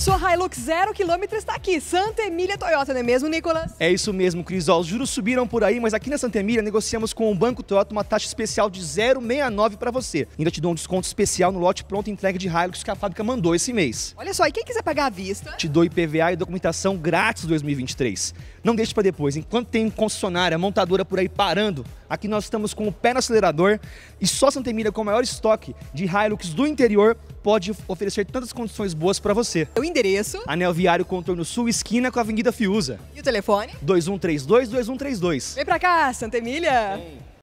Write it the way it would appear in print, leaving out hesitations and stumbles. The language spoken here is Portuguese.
Sua Hilux 0 km está aqui, Santa Emília Toyota, não é mesmo, Nicolas? É isso mesmo, Cris. Ó, os juros subiram por aí, mas aqui na Santa Emília negociamos com o Banco Toyota uma taxa especial de 0,69 para você. Ainda te dou um desconto especial no lote pronto entrega de Hilux que a fábrica mandou esse mês. Olha só, e quem quiser pagar à vista? Te dou IPVA e documentação grátis 2023. Não deixe para depois. Enquanto tem concessionária, montadora por aí parando, aqui nós estamos com o pé no acelerador e só Santa Emília, com o maior estoque de Hilux do interior, pode oferecer tantas condições boas para você. O endereço? Anel Viário Contorno Sul, esquina com a Avenida Fiuza. E o telefone? 2132-2132. Vem pra cá, Santa Emília! Vem.